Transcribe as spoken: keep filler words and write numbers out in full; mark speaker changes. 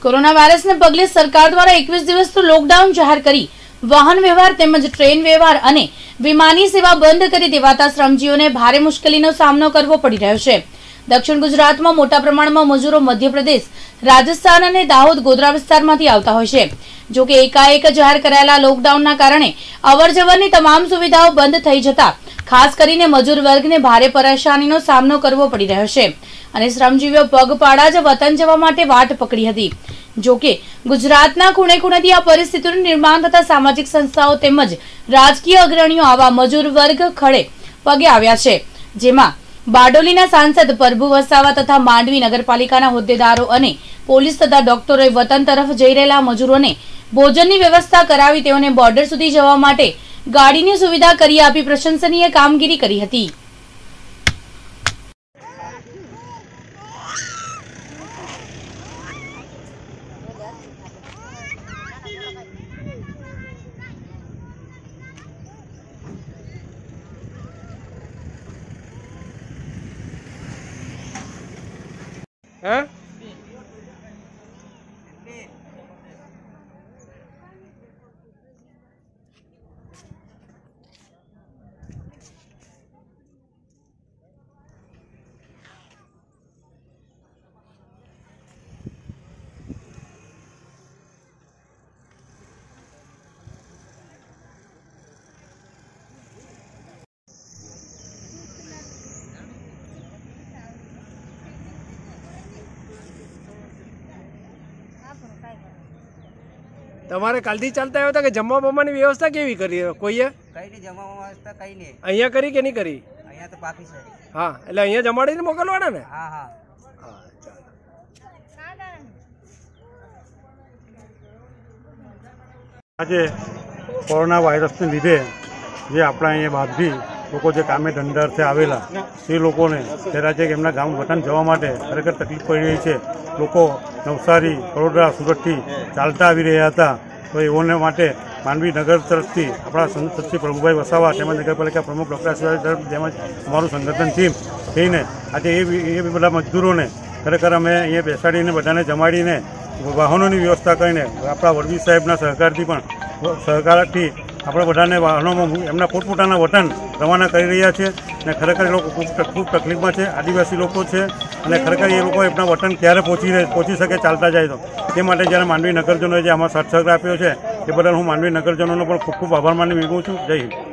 Speaker 1: Corona વાયરસને પગલે સરકાર દ્વારા એકવીસ દિવસનું લોકડાઉન જાહેર કરી વાહન વ્યવહાર તેમજ ટ્રેન વ્યવહાર અને વિમાની સેવા બંધ કરી દેવાતા શ્રમજીવીઓને ભારે મુશ્કેલીનો સામનો કરવો પડી રહ્યો છે। દક્ષિણ ગુજરાતમાં મોટા પ્રમાણમાં મજૂરો મધ્યપ્રદેશ, રાજસ્થાન અને દાહોદ ગોધરા વિસ્તારમાંથી આવતા હોય છે। જો કે એકાએક જાહેર કરાયેલા લોકડાઉનના કારણે અવરજવરની તમામ સુવિધાઓ બંધ થઈ જતા ખાસ કરીને મજૂર વર્ગને ભારે પરેશાનીનો સામનો કરવો પડી રહ્યો છે અને શ્રમજીવીઓ પગપાળા જ વતન જવા માટે વાટ પકડી હતી। જો કે ગુજરાતના ખૂણે ખૂણેથી આ પરિસ્થિતિનું નિર્માણ થતા સામાજિક સંસ્થાઓ તેમજ રાજકીય અગ્રણીઓ આવા મજૂર વર્ગ ખડે પગે આવ્યા છે, જેમાં બારડોલીના સાંસદ પ્રભુ વસાવા તથા માંડવી નગરપાલિકાના હોદ્દેદારો અને પોલીસ તથા ડોક્ટરોએ વતન તરફ જઈ રહેલા મજૂરોને ભોજનની વ્યવસ્થા કરાવી તેઓને બોર્ડર સુધી જવા માટે ગાડીની સુવિધા કરી આપી પ્રશંસનીય કામગીરી કરી હતી।
Speaker 2: हाँ? તમારે કાલથી ચાલતા આવ્યા હતા કે જમવા બમવાની વ્યવસ્થા કેવી કરી કોઈએ?
Speaker 3: કઈ નહીં, જમવા વ્યવસ્થા કઈ નહીં।
Speaker 2: અહીંયા કરી કે નહીં કરી?
Speaker 3: અહીંયા તો બાકી છે।
Speaker 2: હા, એટલે અહીંયા જમાડીને મોકલવાના ને?
Speaker 3: હા હા
Speaker 2: હા, ચાલો।
Speaker 4: આજે કોરોના વાયરસને લીધે જે આપણા અહીંયા બહારથી લોકો જે કામે ધંધાર્થે આવેલા તે લોકોને ત્યારે છે કે એમના ગામ વતન જવા માટે ખરેખર તકલીફ પડી રહી છે। લોકો નવસારી, વડોદરા, સુરતથી ચાલતા આવી રહ્યા હતા, તો એઓને માટે માંડવી નગર તરફથી આપણા સંસદ શ્રી પ્રભુભાઈ વસાવા તેમજ નગરપાલિકા પ્રમુખ ડૉક્ટર શિવાજી તરફ તેમજ અમારું સંગઠન ટીમ થઈને આજે એ એ બધા મજદૂરોને ખરેખર અમે અહીંયા બેસાડીને બધાને જમાડીને વાહનોની વ્યવસ્થા કરીને આપણા વડવી સાહેબના સહકારથી પણ સહકારથી આપણે બધાને વાહનોમાં એમના પોતપોતાના વતન રવાના કરી રહ્યા છે અને ખરેખર એ લોકો ખૂબ ખૂબ તકલીફમાં છે। આદિવાસી લોકો છે અને ખરેખર એ લોકો એમના વતન ક્યારે પહોંચી રહે પહોંચી શકે ચાલતા જાય તો તે માટે જ્યારે માંડવી નગરજનોએ જે આમાં સાથ સહકાર આપ્યો છે એ બદલ હું માંડવી નગરજનોનો પણ ખૂબ ખૂબ આભાર માની માંગુ છું। જય હિન્દ।